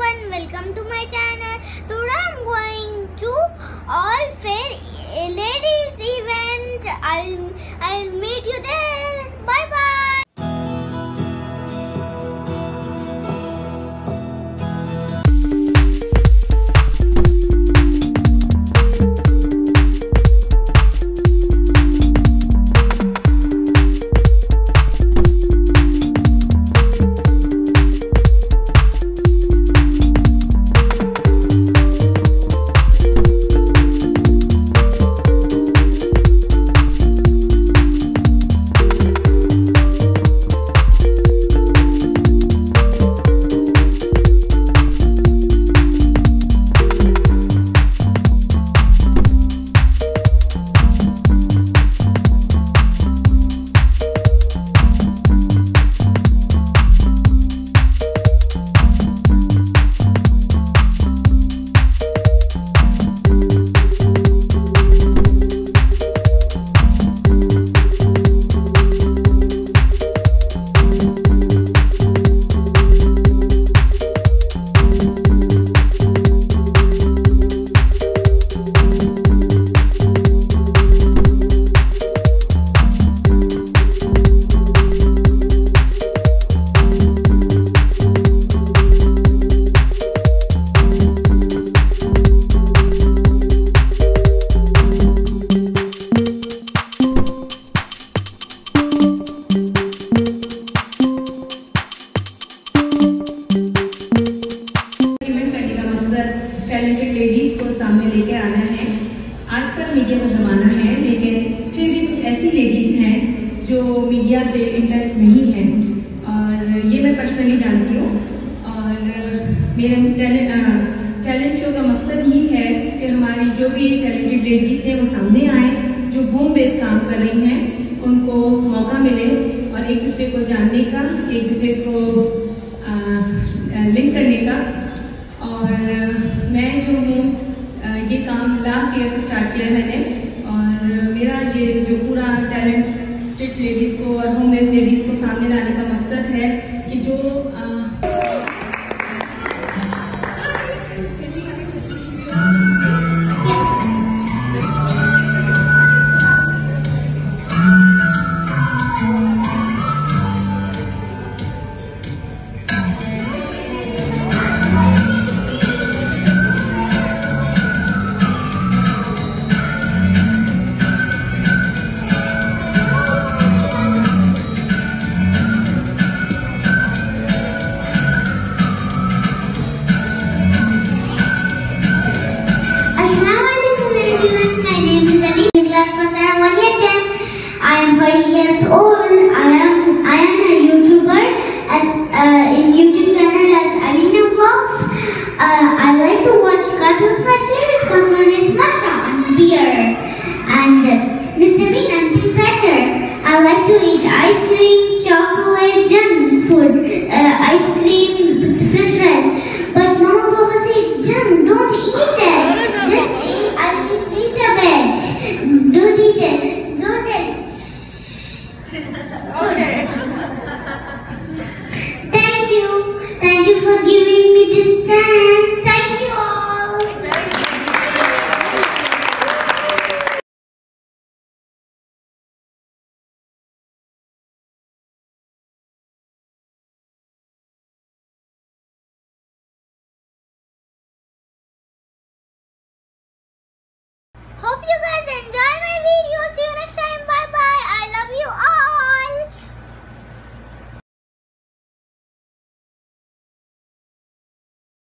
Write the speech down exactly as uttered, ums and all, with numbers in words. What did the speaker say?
everyone, welcome to my channel. Today I'm going to all FLAIR ladies event. I'll I'll meet you there. Bye bye. Talented ladies को सामने लेके आना है। आजकल media का जमाना है, लेकिन फिर भी कुछ ऐसी लेडीज हैं जो मीडिया से इन टच नहीं है, और ये मैं पर्सनली जानती हूँ। और मेरे टैलेंट टैलेंट शो का मकसद ही है कि हमारी जो भी टैलेंटेड लेडीज हैं वो सामने आए, जो होम बेस्ड काम कर रही हैं उनको मौका मिले और एक दूसरे को जानने का, एक दूसरे को लिंक करने का। और मैं जो हूँ ये काम लास्ट ईयर से स्टार्ट किया है मैंने, और मेरा ये जो पूरा टैलेंटेड लेडीज को और होम बेस्ड लेडीज को सामने लाने का मकसद है कि जो आ, I am five years old. I am I am a YouTuber as uh, in YouTube channel as Aleenavlogs. Uh, I like to watch cartoons. My favorite cartoon is Masha and Bear and Mister Bean and Pink Panther. I like to eat ice cream, chocolate, junk food, uh, ice cream, French fries. But Mama Papa says, "Junk, don't eat it. Just eat. I will eat a bit. Don't eat it. Don't eat." Okay. Thank you. Thank you for giving me this time.